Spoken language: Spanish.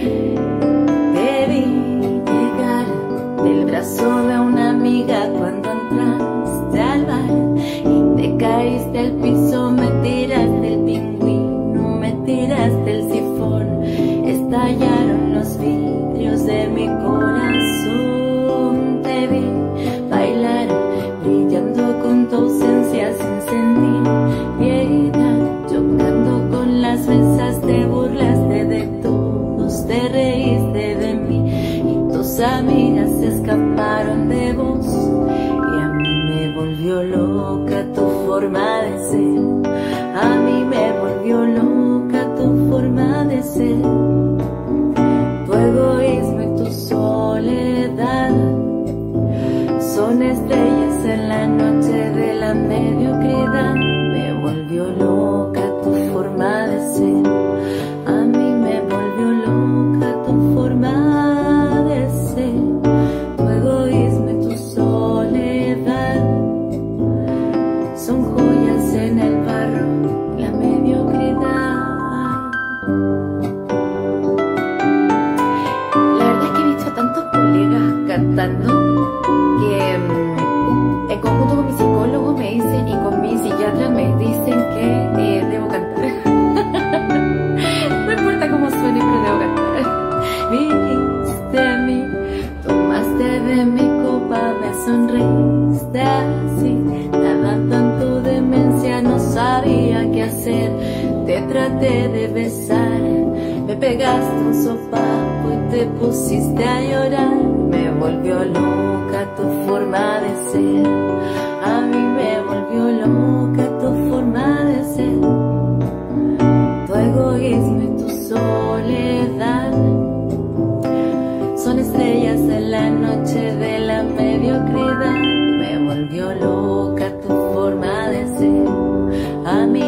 Te vi llegar del brazo de una amiga cuando entraste al bar y te caíste al piso, me tiraste el pingüino, me tiraste el sifón, estallaron los vidrios de mi corazón. Te vi bailar brillando con tu ausencia sin sentir piedad, chocando con las mesas, te burlaste de todos, te reíste de mí y tus amigas se escaparon de vos. Y a mí me volvió loca tu forma de ser, a mí me volvió loca tu forma de ser. Tu egoísmo y tu soledad son estrellas en la noche de la mediocridad. Me volvió loca tu forma de ser, a mí me volvió loca tu forma de ser. Tu egoísmo y tu soledad son joyas en el barro, la mediocridad. La verdad es que he visto a tantos colegas cantando que en conjunto con mi psicólogo me dicen y con mi psiquiatra me dicen que debo cantar. No importa cómo suene, pero debo cantar. Viniste a mí, tomaste de mi copa, me sonreíste así, nadando en tu demencia, no sabía qué hacer. Te traté de besar, me pegaste un sopapo y te pusiste a llorar. Me volvió loca tu forma de ser, a mí me volvió loca tu forma de ser. Tu egoísmo y tu soledad son estrellas en la noche de la mediocridad. Me volvió loca tu forma de ser, a mí